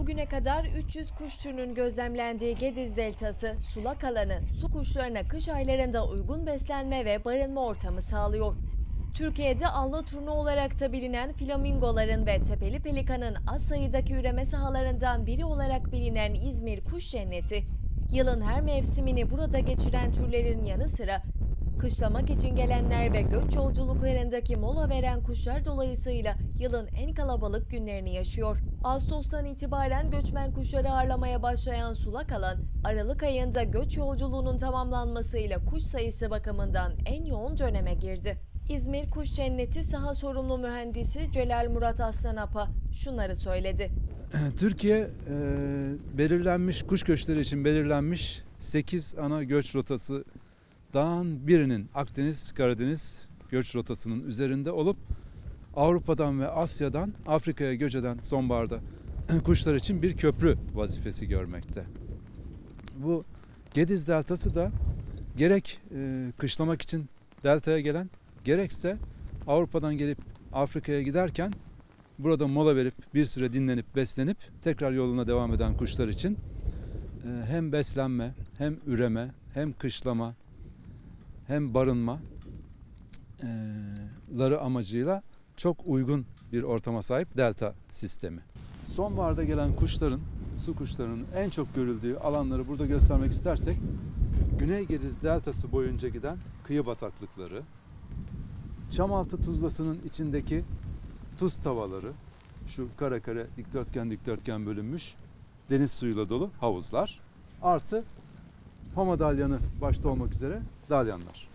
Bugüne kadar 300 kuş türünün gözlemlendiği Gediz Deltası, sulak alanı, su kuşlarına kış aylarında uygun beslenme ve barınma ortamı sağlıyor. Türkiye'de alloturnu olarak da bilinen flamingoların ve tepeli pelikanın az sayıdaki üreme sahalarından biri olarak bilinen İzmir Kuş Cenneti, yılın her mevsimini burada geçiren türlerin yanı sıra kışlamak için gelenler ve göç yolculuklarındaki mola veren kuşlar dolayısıyla yılın en kalabalık günlerini yaşıyor. Ağustos'tan itibaren göçmen kuşları ağırlamaya başlayan sulak alan, Aralık ayında göç yolculuğunun tamamlanmasıyla kuş sayısı bakımından en yoğun döneme girdi. İzmir Kuş Cenneti saha sorumlu mühendisi Celal Murat Aslanapa şunları söyledi. Türkiye belirlenmiş kuş göçleri için belirlenmiş 8 ana göç rotasından birinin Akdeniz-Karadeniz göç rotasının üzerinde olup Avrupa'dan ve Asya'dan Afrika'ya göç eden sonbaharda kuşlar için bir köprü vazifesi görmekte. Bu Gediz Deltası da gerek kışlamak için deltaya gelen, gerekse Avrupa'dan gelip Afrika'ya giderken burada mola verip bir süre dinlenip beslenip tekrar yoluna devam eden kuşlar için hem beslenme, hem üreme, hem kışlama, hem barınmaları amacıyla çok uygun bir ortama sahip delta sistemi. Sonbaharda gelen kuşların, su kuşlarının en çok görüldüğü alanları burada göstermek istersek, Güney Gediz Deltası boyunca giden kıyı bataklıkları, Çamaltı Tuzlası'nın içindeki tuz tavaları, şu kare kare dikdörtgen bölünmüş deniz suyuyla dolu havuzlar, artı Pamadalyanı başta olmak üzere dalyanlar.